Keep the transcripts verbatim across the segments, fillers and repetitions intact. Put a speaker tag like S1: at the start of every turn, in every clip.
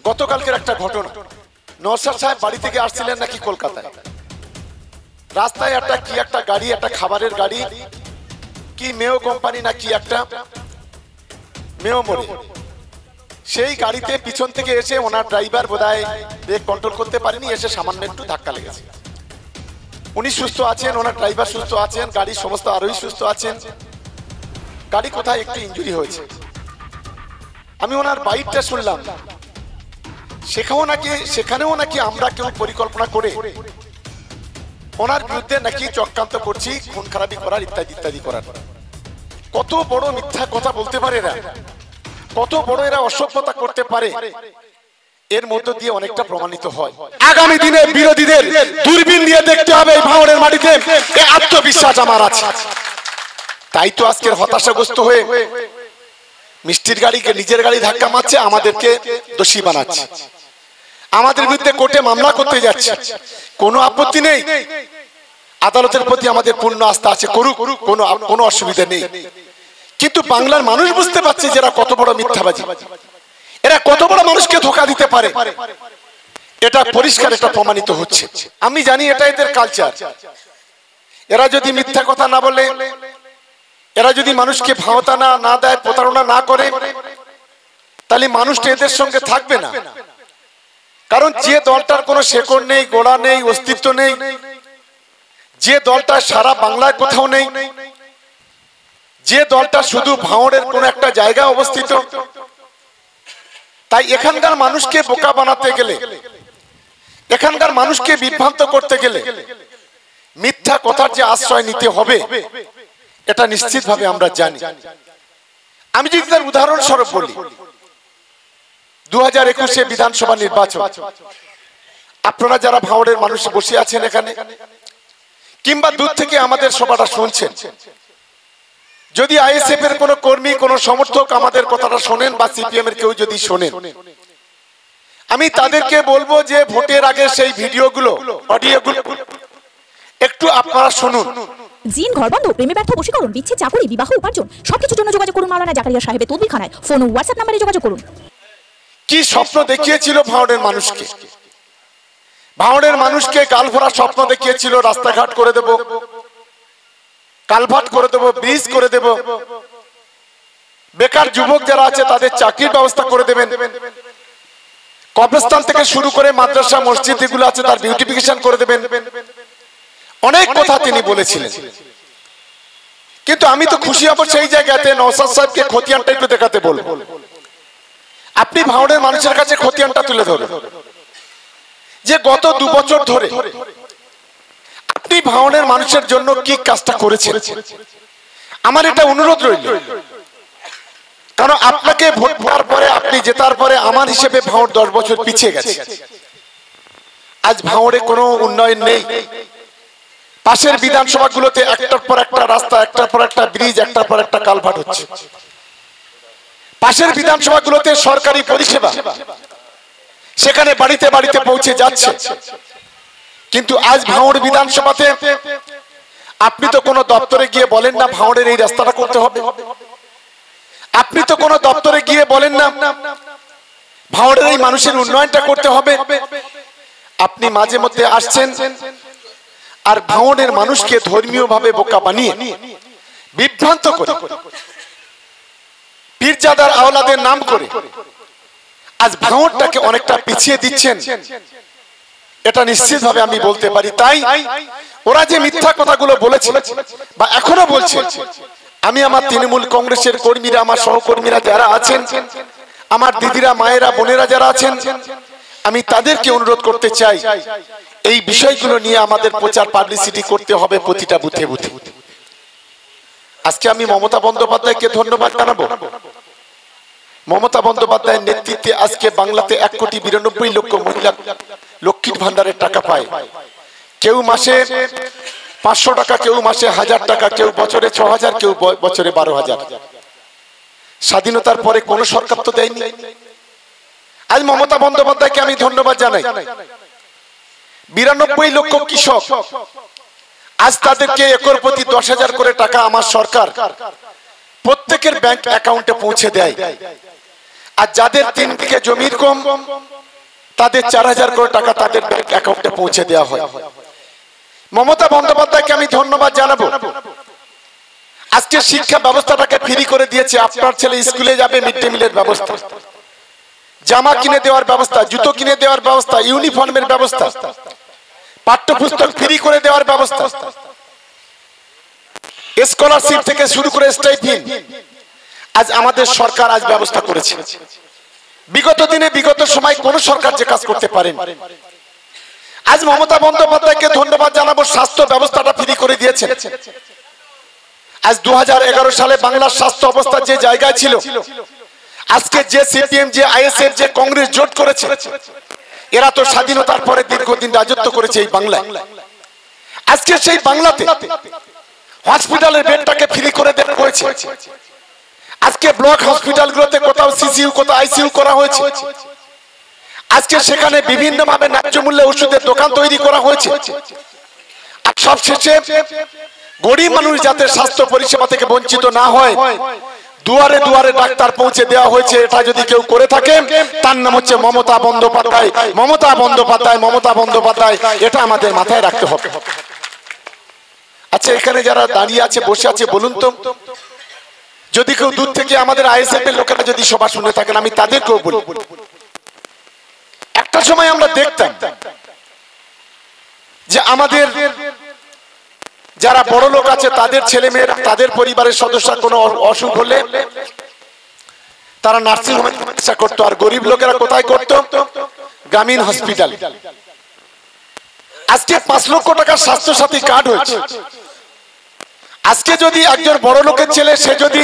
S1: গতকালকের একটা ঘটনা, নওশাদ সাহেব বাড়ি থেকে আসছিলেন নাকি কলকাতায়, রাস্তায় একটা কি একটা গাড়ি, একটা খাবারের গাড়ি, কি মেও কোম্পানি না কি একটা মেও মোড়ে, সেই গাড়িতে পিছন থেকে এসে ওনার ড্রাইভার বোধহয় ব্রেক কন্ট্রোল করতে পারেনি, এসে সামান্য একটু ধাক্কা লেগেছে। উনি সুস্থ আছেন, ওনার ড্রাইভার সুস্থ আছেন, গাড়ির সমস্ত আরোহী সুস্থ আছেন, গাড়ি কোথায় একটু ইনজুরি হয়েছে। আমি ওনার বাইকটা শুনলাম, সেখানেও নাকি সেখানেও নাকি আমরা কেউ পরিকল্পনা করে ওনার বিরুদ্ধে নাকি চক্রান্ত করছি, খুন খারাপি করার ইত্যাদি ইত্যাদি করার। কত বড় মিথ্যা কথা বলতে পারে এরা, কত বড় এরা অসভ্যতা করতে পারে, এর মধ্য দিয়ে অনেকটা প্রমাণিত হয়। আগামী দিনে বিরোধীদের দূরবীন দিয়ে দেখতে হবে এই ভাঙড়ের মাটিতে, এই আত্মবিশ্বাস আমার আছে। তাই তো আজকের হতাশাগ্রস্ত হয়ে মিষ্টির গাড়িকে নিজের গাড়ি ধাক্কা মারছে, আমাদেরকে দোষী বানাচ্ছে, আমাদের বিরুদ্ধে কোর্টে মামলা করতে যাচ্ছে। কোনো আপত্তি নেই, আদালতের প্রতি আমাদের পূর্ণ আস্থা আছে, করুক, কোনো কোনো অসুবিধা নেই। কিন্তু বাংলার মানুষ বুঝতে পারছে যে এরা কত বড় মিথ্যাবাজি, এরা কত বড় মানুষকে ধোঁকা দিতে পারে, এটা পরিষ্কার এটা প্রমাণিত হচ্ছে। আমি জানি এটা এদের কালচার। এরা যদি মিথ্যা কথা না বলে, এরা যদি মানুষকে ভাওতা না না দেয়, প্রতারণা না করে, তাহলে মানুষটা এদের সঙ্গে থাকবে না। কারণ যে দলটার কোনো শেকড় নেই, গোড়া নেই, অস্তিত্ব নেই, যে দলটা সারা বাংলায় কোথাও নেই, যে দলটা শুধু ভাঙড়ের কোন একটা জায়গায় অবস্থিত, তাই এখানকার মানুষকে বোকা বানাতে গেলে, এখানকার মানুষকে বিভ্রান্ত করতে গেলে মিথ্যা কথার যে আশ্রয় নিতে হবে, এটা নিশ্চিতভাবে আমরা জানি। আমি যদি তার উদাহরণস্বরূপ বলি, দু হাজার একুশে বিধানসভা নির্বাচন, আপনারা যারা ভাঙড়ের মানুষ বসে আছেন এখানে, কিংবা দূর থেকে আমাদের সভাটা শুনছেন, যদি আইএসএফ এর কোন কর্মী, কোন সমর্থক আমাদের কথাটা শোনেন, বা সিপিএম এর কেউ যদি শোনেন, আমি তাদেরকে বলবো যে ভোটের আগে সেই ভিডিওগুলো, অডিওগুলো একটু আপনারা শুনুন।
S2: জিন, ঘরবন্ধ, প্রেমে ব্যর্থ, বশীকরণ, বিচ্ছেদ, চাকরি, বিবাহ, উপার্জন, সবকিছুর জন্য যোগাযোগ করুন মাওলানা জাকারিয়া সাহেবের তদবিরখানায়। ফোন ও হোয়াটসঅ্যাপ নম্বরে যোগাযোগ করুন।
S1: কি স্বপ্ন দেখিয়েছিল ভাঙড়ের মানুষকে, ভাঙড়ের মানুষকে গালভরা স্বপ্ন দেখিয়েছিল, রাস্তাঘাট করে দেব, কালভার্ট করে দেব, ব্রিজ করে দেব, বেকার যুবক যারা আছে তাদের চাকরির ব্যবস্থা করে দেবেন, কবরস্থান থেকে শুরু করে মাদ্রাসা মসজিদ এগুলো আছে তার বিউটিফিকেশন করে দেবেন, অনেক কথা তিনি বলেছিলেন। কিন্তু আমি তো খুশি হব সেই জায়গাতে নওশাদ সাহেবকে খতিয়ানটা একটু দেখাতে বলবো। আপনি ভাঙড়ের মানুষের কাছে খতিয়ানটা তুলে ধরুন যে গত দু বছর ধরে আপনি ভাঙড়ের মানুষের জন্য কি কাজটা করেছেন। আমার এটা অনুরোধ রইল, কারণ আপনাকে ভোট দেওয়ার পরে, আপনি জেতার পরে আমার হিসেবে ভাঙড় দশ বছর পিছিয়ে গেছে। আজ ভাঙড়ে কোনো উন্নয়ন নেই। পাশের বিধানসভাগুলোতে একটার পর একটা রাস্তা, একটার পর একটা ব্রিজ, একটার পর একটা কালভার্ট হচ্ছে। পাশের বিধানসভাগুলোতে সরকারি পরিষেবা সেখানে বাড়িতে বাড়িতে পৌঁছে যাচ্ছে। কিন্তু আজ ভাঙড় বিধানসভাতে আপনি তো কোনো দপ্তরে গিয়ে বলেন না ভাঙড়ের এই রাস্তাটা করতে হবে, আপনি তো কোনো দপ্তরে গিয়ে বলেন না ভাঙড়ের এই মানুষের উন্নয়নটা করতে হবে। আপনি মাঝে মধ্যে আসছেন আর ভাঙড়ের মানুষকে ধর্মীয় ভাবে বোকা বানিয়ে বিভ্রান্ত করে, পীরজাদার আওলাদের নাম করে আজ ভাঙড়টাকে অনেকটা পিছিয়ে দিচ্ছেন, এটা নিশ্চিতভাবে আমি বলতে পারি। তাই ওরা যে মিথ্যা কথাগুলো বলেছে বা এখনো বলছে, আমি আমার তৃণমূল কংগ্রেসের কর্মীরা, আমার সহকর্মীরা যারা আছেন, আমার দিদিরা, মায়েরা, বোনেরা যারা আছেন, আমি তাদেরকে অনুরোধ করতে চাই, এই বিষয়গুলো নিয়ে আমাদের প্রচার পাবলিসিটি করতে হবে প্রতিটা বুথে বুথে। আজকে আমি মমতা বন্দ্যোপাধ্যায়কে ধন্যবাদ জানাবো। মমতা বন্দ্যোপাধ্যায়ের নেতৃত্বে আজকে বাংলাতে এক কোটি বিরানব্বই লক্ষ মহিলা লক্ষ্মীর ভান্ডারের টাকা পায়। কেউ মাসে পাঁচশো টাকা, কেউ মাসে হাজার টাকা, কেউ বছরে ছ হাজার, কেউ বছরে বারো হাজার। স্বাধীনতার পরে কোন সরকার তো দেয়নি। আজ মমতা বন্দ্যোপাধ্যায়কে আমি ধন্যবাদ জানাই। বিরানব্বই লক্ষ কৃষক, আজ তাদেরকে একর প্রতি দশ হাজার করে টাকা আমার সরকার প্রত্যেকের ব্যাংক অ্যাকাউন্টে পৌঁছে দেয়। আর যাদের তিন বিঘে জমির কম তাদের চার হাজার কোটি টাকা তাদের ব্যাংক অ্যাকাউন্টে পৌঁছে দেওয়া হয়। মমতা বন্দ্যোপাধ্যায়কে আমি ধন্যবাদ জানাবো। আজকে শিক্ষা ব্যবস্থাটাকে ফ্রি করে দিয়েছে। আপনার ছেলে স্কুলে যাবে, মিড ডে মিলের ব্যবস্থা, জামা কিনে দেওয়ার ব্যবস্থা, জুতো কিনে দেওয়ার ব্যবস্থা, ইউনিফর্মের ব্যবস্থা, পাঠ্যপুস্তক ফ্রি করে দেওয়ার ব্যবস্থা, স্কলারশিপ থেকে শুরু করে স্টাইপেন্ড আজ আমাদের সরকার আজ ব্যবস্থা করেছে। বিগত দিনে বিগত সময় কোন সরকার যে কাজ করতে পারেন। আজ মমতা বন্দ্যোপাধ্যায়কে ধন্যবাদ জানাবো, স্বাস্থ্য ব্যবস্থাটা ফ্রি করে দিয়েছেন। আজ দু হাজার এগারো সালে বাংলার স্বাস্থ্য অবস্থা যে জায়গায় ছিল, আজকে যে সিপিএম, যে আইএসএফ, যে কংগ্রেস জোট করেছে, এরা তো স্বাধীনতার পরে দীর্ঘদিন রাজত্ব করেছে এই বাংলায়। আজকে সেই বাংলাতে হসপিটালের বেডটাকে ফ্রি করে দেওয়া হয়েছে। আজকে ব্লক হসপিটালগুলোতে কোথাও সিসিইউ, কোথাও আইসিইউ করা হয়েছে। আজকে সেখানে বিভিন্ন ভাবে ন্যায্য মূল্যে ওষুধের দোকান তৈরি করা হয়েছে। আর সবশেষে গরিব মানুষ যাতে স্বাস্থ্য পরিষেবা থেকে বঞ্চিত না হয়, দুয়ারে দুয়ারে ডাক্তার পৌঁছে দেওয়া হয়েছে। এটা যদি কেউ করে থাকে তার নাম হচ্ছে মমতা বন্দ্যোপাধ্যায়। মমতা বন্দ্যোপাধ্যায়, মমতা বন্দ্যোপাধ্যায়, এটা আমাদের মাথায় রাখতে হবে। আচ্ছা, এখানে যারা দাঁড়িয়ে আছে, বসে আছে, বলুন তো, যদি কেউ দূর থেকে আমাদের আইএসএফ এর লোকেরা যদি সভা শুনে থাকেন, আমি তাদেরকেও বলি, একটা সময় আমরা দেখতাম যে আমাদের যারা বড় লোক আছে তাদের ছেলে মেয়েরা, তাদের পরিবারের সদস্য কোনো অসুখ হলে তারা নার্সিং হোমে চিকিৎসা করতো, আর গরিব লোকেরা কোথায় করতো? গ্রামীণ হসপিটাল। আজকে পাঁচ লক্ষ টাকার স্বাস্থ্য সাথী কার্ড হয়েছে। আজকে যদি একজন বড় লোকের ছেলে, সে যদি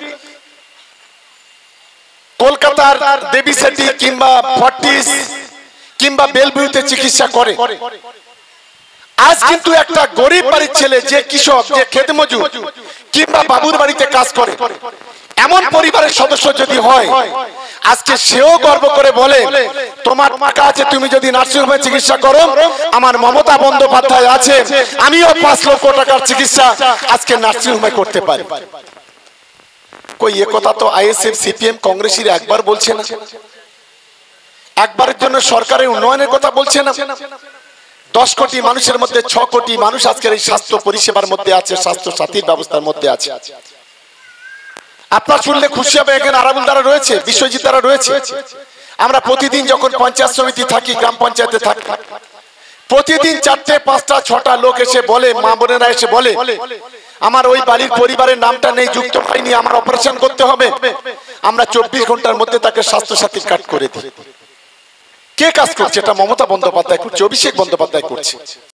S1: কলকাতার দেবী সেটি কিংবা ফর্টিস কিংবা বেলভিউতে চিকিৎসা করে, আজ কিন্তু একটা গরিব বাড়ির ছেলে, যে কৃষক, যে খেত মজুর কিংবা বাবুর বাড়িতে কাজ করে, এমন পরিবারের সদস্য যদি হয়, আজকে সেও গর্ব করে বলে, তোমার টাকা আছে, তুমি যদি নার্সিং হোমে চিকিৎসা করো, আমার মমতা বন্দ্যোপাধ্যায় আছে, আমিও পাঁচ লক্ষ টাকার চিকিৎসা আজকে নার্সিং হোমে করতে পারি। কই এ কথা তো আইএসএফ, সিপিএম, কংগ্রেসীরা একবার বলছে না। একবারের জন্য সরকারের উন্নয়নের কথা বলছে না। দশ কোটি মানুষের মধ্যে ছ কোটি মানুষ আজকের এই স্বাস্থ্য পরিষেবার মধ্যে আছে, স্বাস্থ্য সাথীর ব্যবস্থার মধ্যে আছে। আপনার শুনলে খুশি হবে, এখানে আরাবুল দ্বারা রয়েছে, বিশ্বজিৎ দ্বারা রয়েছে। আমরা প্রতিদিন যখন পঞ্চায়েত সমিতি থাকি, গ্রাম পঞ্চায়েতে থাকি, প্রতিদিন চারটে পাঁচটা ছটা লোক এসে বলে, মা বোনেরা এসে বলে, আমার ওই বাড়ির পরিবারের নামটা নেই, যুক্ত হয়নি, আমার অপারেশন করতে হবে। আমরা চব্বিশ ঘন্টার মধ্যে তাকে স্বাস্থ্য সাথীর কার্ড করে দিই। কে কাজ করছে? এটা মমতা বন্দ্যোপাধ্যায় করছে, অভিষেক বন্দ্যোপাধ্যায় করছে।